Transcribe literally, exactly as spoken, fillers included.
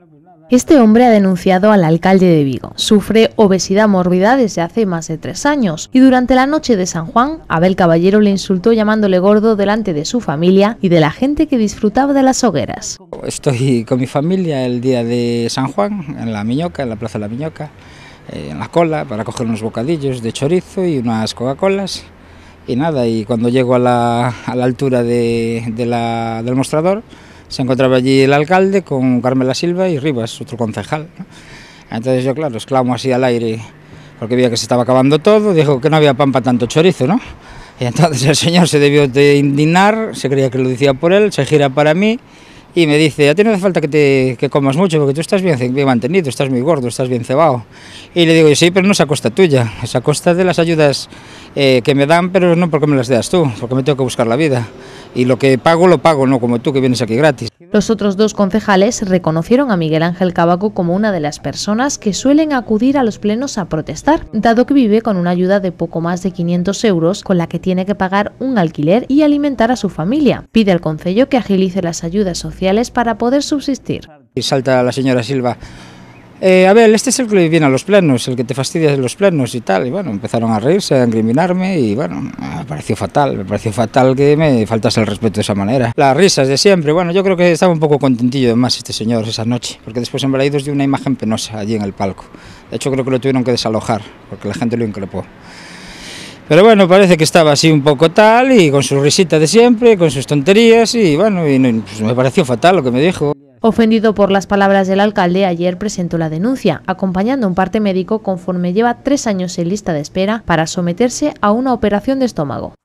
Este hombre ha denunciado al alcalde de Vigo. Sufre obesidad mórbida desde hace más de tres años y durante la noche de San Juan, Abel Caballero le insultó llamándole gordo delante de su familia y de la gente que disfrutaba de las hogueras. Estoy con mi familia el día de San Juan, en la Miñoca, en la Plaza de la Miñoca, eh, en la cola, para coger unos bocadillos de chorizo y unas Coca-Colas. Y nada, y cuando llego a la, a la altura de, de la, del mostrador, se encontraba allí el alcalde con Carmela Silva y Rivas, otro concejal, ¿no? Entonces yo, claro, exclamo así al aire, porque veía que se estaba acabando todo, dijo que no había pan para tanto chorizo, ¿no? Y entonces el señor se debió de indignar, se creía que lo decía por él, se gira para mí y me dice: a ti no hace falta que, te, que comas mucho, porque tú estás bien, bien mantenido, estás muy gordo, estás bien cebado. Y le digo: sí, pero no es a costa tuya, es a costa de las ayudas eh, que me dan, pero no porque me las das tú, porque me tengo que buscar la vida. Y lo que pago, lo pago, no como tú, que vienes aquí gratis. Los otros dos concejales reconocieron a Miguel Ángel Cábaco como una de las personas que suelen acudir a los plenos a protestar, dado que vive con una ayuda de poco más de quinientos euros, con la que tiene que pagar un alquiler y alimentar a su familia. Pide al concello que agilice las ayudas sociales para poder subsistir. Y salta la señora Silva: Eh, Abel, este es el que viene a los plenos, el que te fastidia de los plenos y tal. Y bueno, empezaron a reírse, a incriminarme y bueno, me pareció fatal, me pareció fatal que me faltase el respeto de esa manera. Las risas de siempre, bueno, yo creo que estaba un poco contentillo de más este señor esa noche, porque después en Balaidos dio una imagen penosa allí en el palco. De hecho creo que lo tuvieron que desalojar, porque la gente lo increpó. Pero bueno, parece que estaba así un poco tal y con su risita de siempre, con sus tonterías y bueno, y pues me pareció fatal lo que me dijo. Ofendido por las palabras del alcalde, ayer presentó la denuncia, acompañando a un parte médico conforme lleva tres años en lista de espera para someterse a una operación de estómago.